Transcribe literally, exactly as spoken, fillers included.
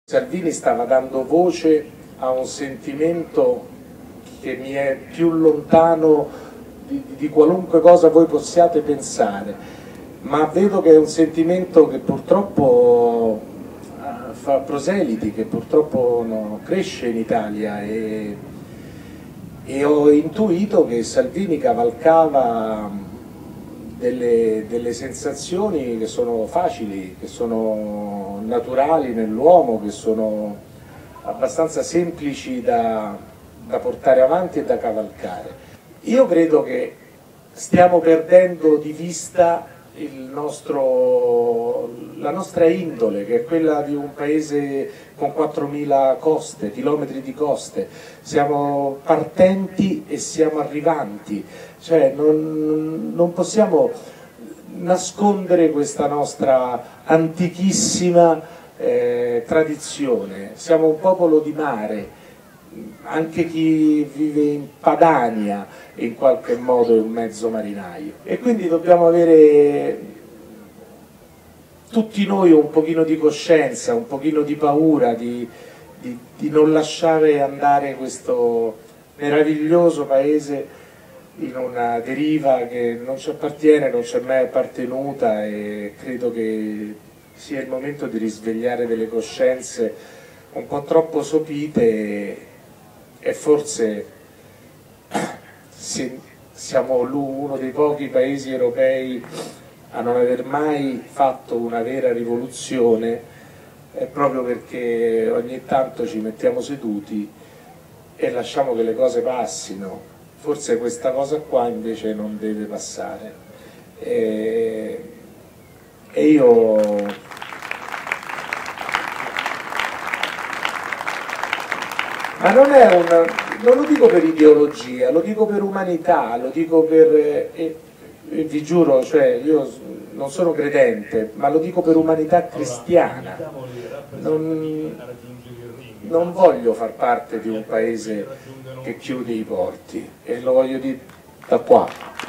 Salvini stava dando voce a un sentimento che mi è più lontano di, di qualunque cosa voi possiate pensare, ma vedo che è un sentimento che purtroppo fa proseliti, che purtroppo no, cresce in Italia e, e ho intuito che Salvini cavalcava delle, delle sensazioni che sono facili, che sono naturali nell'uomo, che sono abbastanza semplici da, da portare avanti e da cavalcare. Io credo che stiamo perdendo di vista il nostro, la nostra indole, che è quella di un paese con quattromila coste, chilometri di coste. Siamo partenti e siamo arrivanti, cioè non, non possiamo nascondere questa nostra antichissima eh, tradizione. Siamo un popolo di mare. Anche chi vive in Padania in qualche modo è un mezzo marinaio e quindi dobbiamo avere tutti noi un pochino di coscienza, un pochino di paura di, di, di non lasciare andare questo meraviglioso paese in una deriva che non ci appartiene, non ci è mai appartenuta, e credo che sia il momento di risvegliare delle coscienze un po' troppo sopite. E forse siamo uno dei pochi paesi europei a non aver mai fatto una vera rivoluzione, è proprio perché ogni tanto ci mettiamo seduti e lasciamo che le cose passino. Forse questa cosa qua invece non deve passare. E, e io... Ma non è un, non lo dico per ideologia, lo dico per umanità, lo dico per, e, e vi giuro, cioè io non sono credente, ma lo dico per umanità cristiana. Non, non voglio far parte di un paese che chiude i porti, e lo voglio dire da qua.